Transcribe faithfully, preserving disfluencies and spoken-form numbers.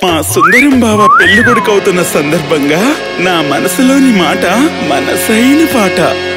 మా సుందరం బావ పెళ్లి కొడుకవుతున్న సందర్భంగా నా మనసులోని మాట మనసైన పాట.